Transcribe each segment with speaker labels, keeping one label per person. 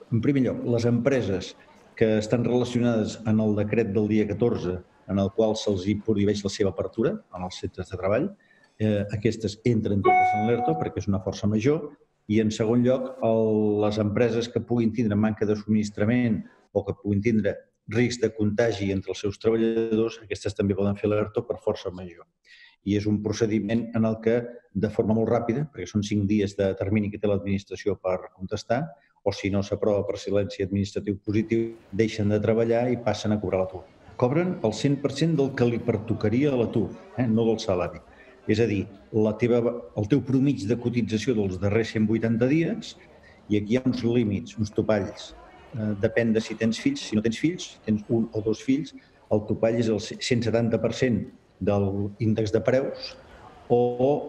Speaker 1: En primer lloc, les empreses que estan relacionades en el decret del dia 14, en el qual se'ls prohibeix la seva apertura en els centres de treball, aquestes entren totes en l'ERTO perquè és una força major. I, en segon lloc, les empreses que puguin tindre manca de subministrament o que puguin tindre risc de contagi entre els seus treballadors, aquestes també poden fer l'ERTO per força major. I és un procediment en el que, de forma molt ràpida, perquè són 5 dies de termini que té l'administració per contestar, o si no s'aprova per silenci administratiu positiu, deixen de treballar i passen a cobrar l'atur. Cobren el 100% del que li pertocaria a l'atur, no del salari. És a dir, el teu promig de cotització dels darrers 180 dies, i aquí hi ha uns límits, uns topalls. Depèn de si tens fills. Si no tens fills, si tens un o dos fills, el topall és el 170% de l'índex de preus o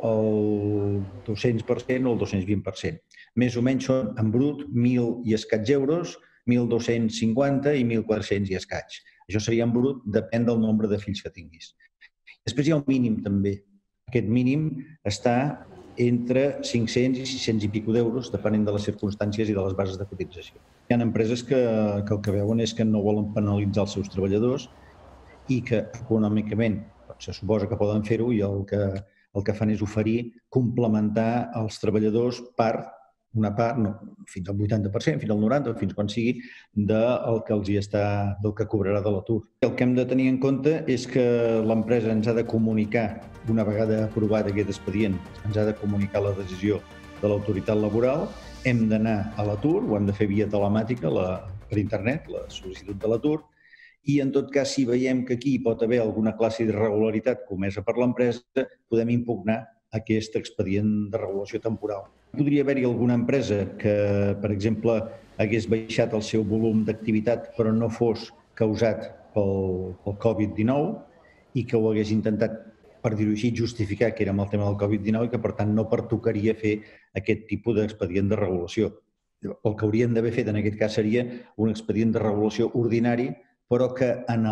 Speaker 1: el 200% o el 220%. Més o menys són, en brut, 1.000 i escaig euros, 1.250 i 1.400 i escaig. Això seria en brut, depèn del nombre de fills que tinguis. Després hi ha un mínim també. Aquest mínim està entre 500 i 600 i pico d'euros, depenent de les circumstàncies i de les bases de cotització. Hi ha empreses que el que veuen és que no volen penalitzar els seus treballadors i que econòmicament se suposa que poden fer-ho, i el que fan és oferir complementar als treballadors una part, no, fins al 80%, fins al 90%, fins quan sigui, del que cobrarà de l'atur. El que hem de tenir en compte és que l'empresa ens ha de comunicar, una vegada aprovat aquest expedient, ens ha de comunicar la decisió de l'autoritat laboral, hem d'anar a l'atur, ho hem de fer via telemàtica, per internet, la sol·licitud de l'atur, i en tot cas, si veiem que aquí pot haver alguna classe d'irregularitat comesa per l'empresa, podem impugnar aquest expedient de regulació temporal. Podria haver-hi alguna empresa que, per exemple, hagués baixat el seu volum d'activitat però no fos causat pel Covid-19 i que ho hagués intentat, per dir-ho així, justificar que era amb el tema del Covid-19 i que, per tant, no pertocaria fer aquest tipus d'expedient de regulació. El que haurien d'haver fet en aquest cas seria un expedient de regulació ordinari, però que en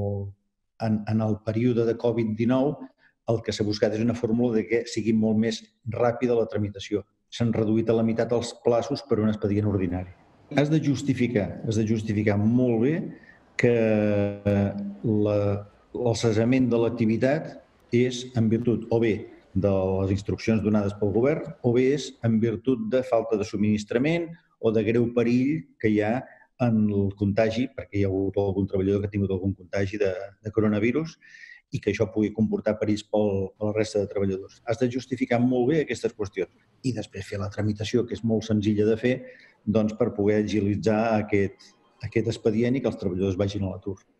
Speaker 1: el període de Covid-19 el que s'ha buscat és una fórmula que sigui molt més ràpida la tramitació. S'han reduït a la meitat els terminis per un expedient ordinari. Has de justificar molt bé que el cessament de l'activitat és en virtut o bé de les instruccions donades pel govern o bé és en virtut de falta de subministrament o de greu perill que hi ha en el contagi, perquè hi ha hagut algun treballador que ha tingut algun contagi de coronavirus, i que això pugui comportar perills per la resta de treballadors. Has de justificar molt bé aquestes qüestions i després fer la tramitació, que és molt senzilla de fer, per poder agilitzar aquest expedient i que els treballadors vagin a l'atur.